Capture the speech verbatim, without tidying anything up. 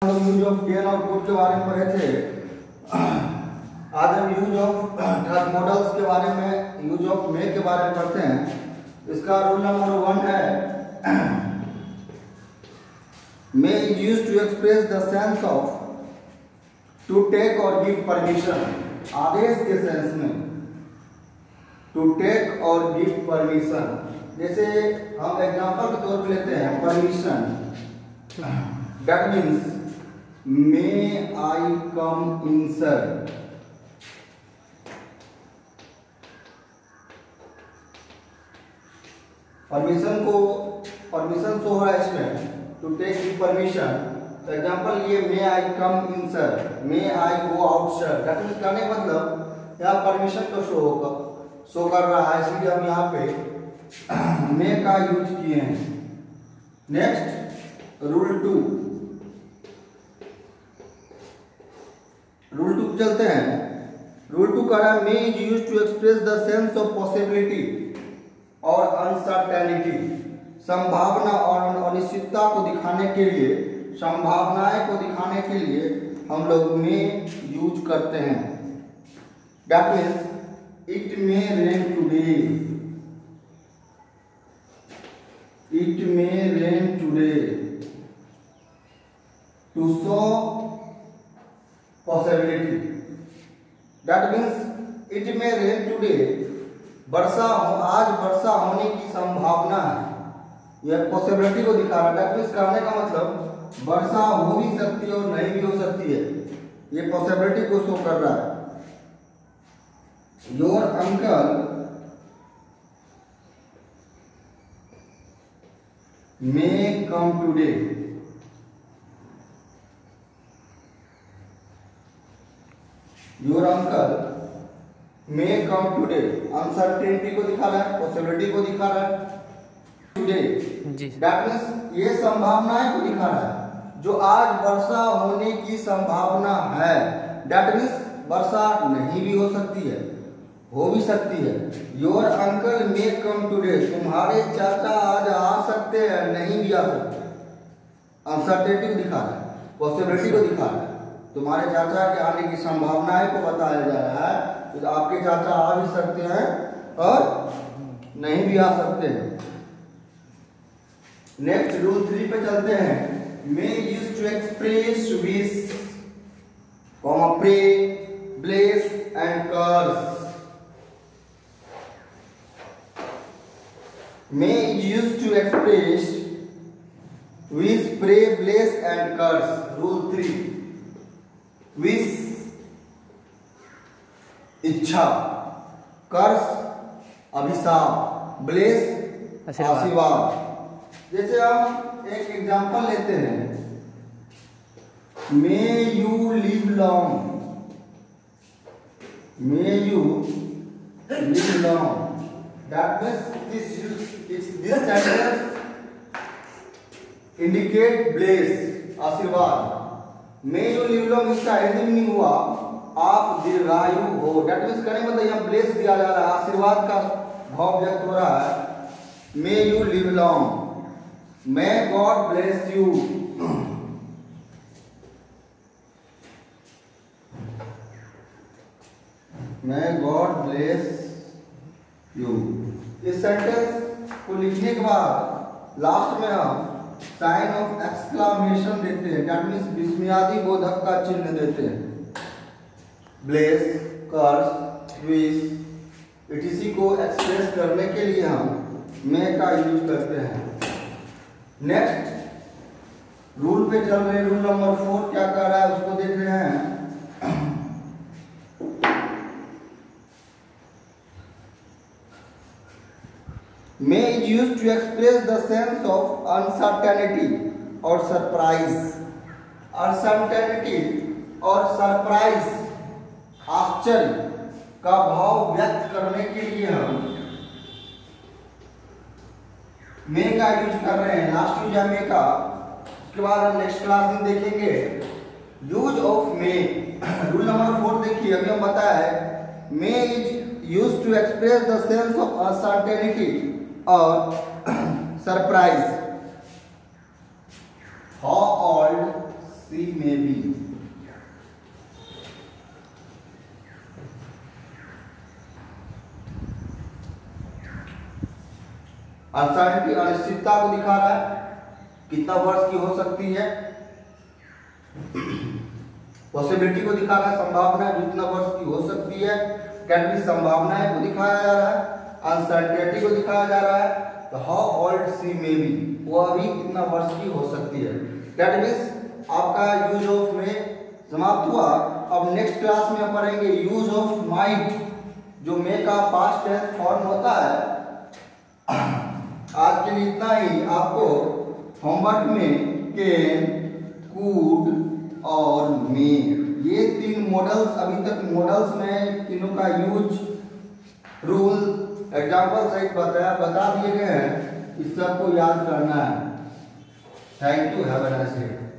Use of गेन और पुट के बारे में पढ़े थे। आज हम यूज ऑफ थर्ड मॉडल्स के बारे में, यूज ऑफ मे के बारे में पढ़ते हैं। इसका रूल नंबर वन है, may is used to express the sense of to take और गिव परमिशन। आदेश के सेंस में टू टेक और गिव परमिशन। जैसे हम एग्जांपल के तौर पर लेते हैं permission, that means may I come in sir. Permission को परमिशन शो हो रहा है इसमें, टू टेक गिव परमिशन। तो एग्जांपल ये may I come in sir, may I go out sir. That means कहने का मतलब यहाँ परमिशन तो शो होगा शो कर रहा है, इसलिए हम यहाँ पे मे का यूज किए हैं। Next rule two, rule two चलते हैं। रूल टू कह रहा है, may is use to express the sense of possibility और अनसर्टेनिटी। संभावना और अनिश्चितता को दिखाने के लिए, संभावनाएं को दिखाने के लिए हम लोग मे यूज करते हैं। That means it may rain today, it may rain today to show possibility. That means it may rain today, वर्षा हो, आज वर्षा होने की संभावना है। यह पॉसिबिलिटी को दिखा रहा है। दैट मीन्स कहने का मतलब वर्षा हो भी सकती है और नहीं भी हो सकती है। ये पॉसिबिलिटी को शो कर रहा है। Your uncle may come today, your uncle may come today. Uncertainty को दिखा रहा है, पॉसिबिलिटी को दिखा रहा है। टुडे दैट मीन्स ये संभावनाएं को दिखा रहा है, जो आज वर्षा होने की संभावना है। दैट मीन्स वर्षा नहीं भी हो सकती है, हो भी सकती है। Your uncle may come today, तुम्हारे चाचा आज आ सकते हैं, नहीं भी आ सकते। अनसर्टेनिटी को दिखा रहा है, पॉसिबिलिटी को दिखा रहा है। तुम्हारे चाचा के आने की संभावनाएं को बताया जा रहा है, तो आपके चाचा आ भी सकते हैं और नहीं भी आ सकते हैं। नेक्स्ट रूल थ्री पे चलते हैं। May use to express wish, comma pray, bless and curse. May is use to express wish, pray, bless and curse. Rule three, wish इच्छा, कर्स अभिशाप, ब्लेस आशीर्वाद। जैसे हम एक एग्जांपल लेते हैं, may you live long, may you live long. That means this this sentence indicate bless आशीर्वाद। May you live long इसका हिंदी मीनिंग हुआ आप दीर्घायु हो। दैट मीन्स कहने मतलब यहाँ ब्लेस दिया जा रहा है, आशीर्वाद का भाव व्यक्त हो रहा है। May you live long, may God bless you. May God bless you. इस सेंटेंस को लिखने के बाद लास्ट में हम साइन ऑफ एक्सक्लामेशन देते हैं। दैट मीन्स विस्मयादि बोधक का चिन्ह देते हैं। ब्लेस, कर्स, विश इटीसी को एक्सप्रेस करने के लिए हम मे का यूज करते हैं। नेक्स्ट रूल पे चल रहे, रूल नंबर फोर क्या कर रहा है उसको देख रहे हैं। May is use to express the sense of uncertainty और सरप्राइज। अनसर्टेनिटी और सरप्राइज, आश्चर्य का भाव व्यक्त करने के लिए हम मे का यूज कर रहे हैं। लास्ट यूज है मे का, उसके बाद हम नेक्स्ट क्लास में देखेंगे use of may. Rule number four देखिए, अभी हम बताया है may is use to express the sense of uncertainty और surprise. How old she may be. Uncertainty अनिश्चितता को दिखा रहा है, कितना वर्ष की हो सकती है। पॉसिबिलिटी को दिखा रहा है, संभावना जितना वर्ष की हो सकती है। कैटेगरी संभावनाएं को दिखाया जा रहा है। अनसर्टेनिटी को दिखाया जा रहा है। तो how old she may be, वो अभी कितना वर्ष की हो सकती है। दैट मींस आपका यूज ऑफ में समाप्त हुआ। अब नेक्स्ट क्लास में पढ़ेंगे यूज ऑफ माइट, जो मे का पास्ट टेंस फॉर्म होता है। आज के लिए इतना ही। आपको होमवर्क में कैन, कुड और मे, ये तीन मॉडल्स अभी तक मॉडल्स में तीनों का यूज, रूल, एग्जाम्पल सहित बताया बता दिए गए हैं। इस सब को याद करना है। Thank you, have a nice day.